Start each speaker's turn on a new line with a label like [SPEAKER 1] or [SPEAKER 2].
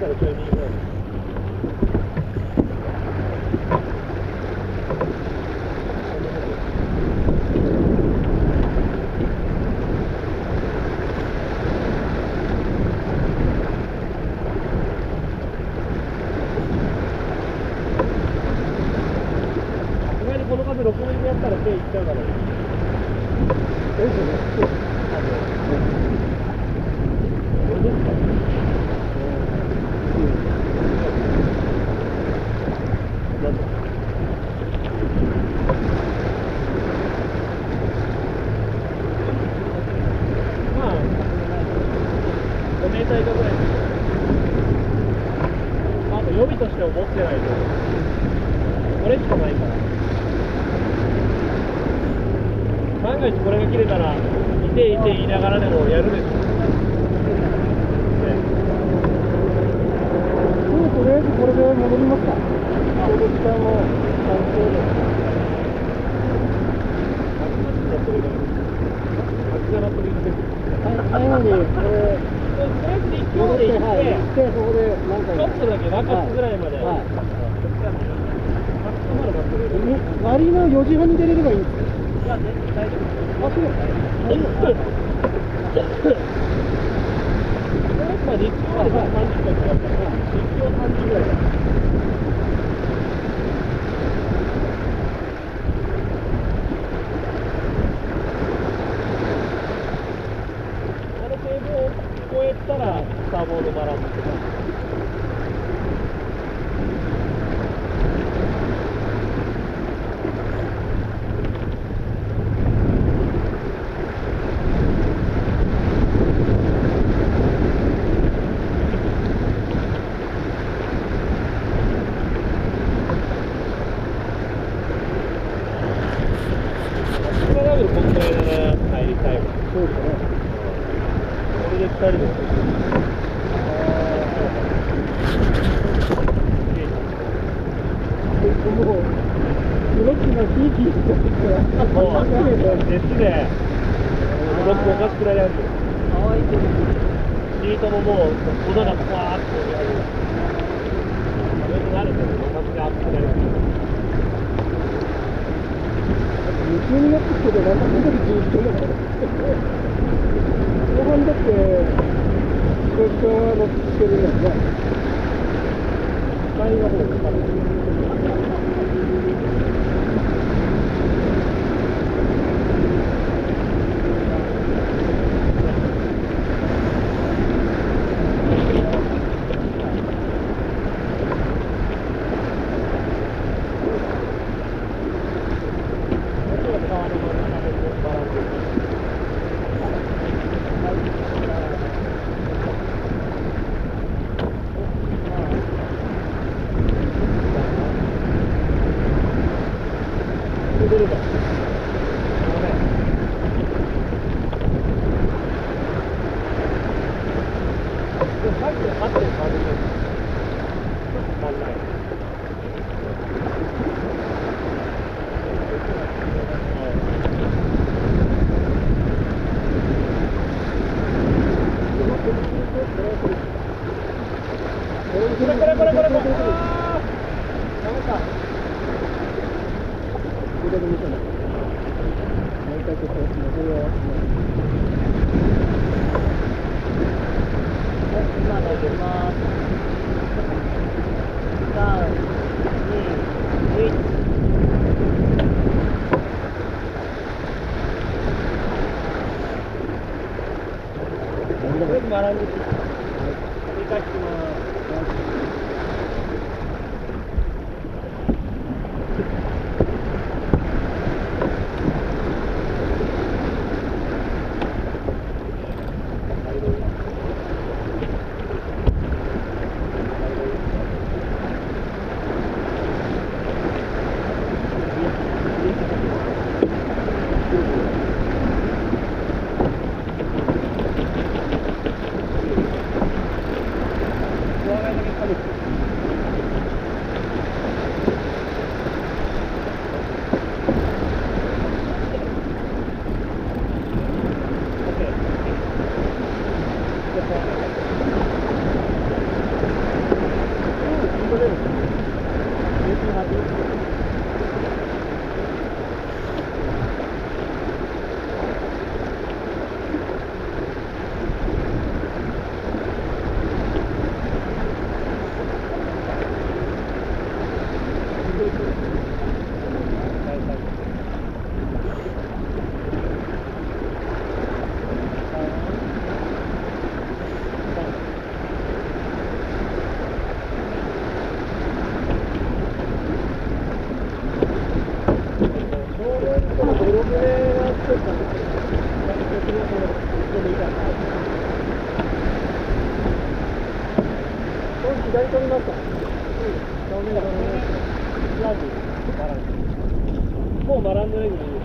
[SPEAKER 1] からちょい右ぐらい。この風6ミリでやったら手いっちゃうからね。これですか？まあ、5メーター以下ぐらいです。あと予備としても持ってないと、これしかないから。万が一これが切れたら、いていて言いながらでもやるでしょ。
[SPEAKER 2] とりあえずこれで戻りますか。ちょうど時間も3分で。最後にこれ、
[SPEAKER 1] とりあえず1キロまで行って、
[SPEAKER 2] そこで何回
[SPEAKER 1] ちょっとだけ中津ぐらいまで。
[SPEAKER 2] 割りの4時半に出れればいいんですか。
[SPEAKER 1] いや、全然大丈夫。
[SPEAKER 2] あ、そうですか。
[SPEAKER 1] まあ、実況まで30分かかったから、実況30分ぐらいだ。あの堤防を越えたら、スターボードバランスとか。ですね。ブロックおかしくらいあるよ。シートももう粉がバーッとやる。よくなるけど、おかしく熱くなる。
[SPEAKER 2] 夢中になってきてて、なんか本当に充実だから。後半だって、こうした乗ってるんですね。前の方ですから。 に取りました。
[SPEAKER 1] 正面からね、ランディ、マラン。もうマランドレグに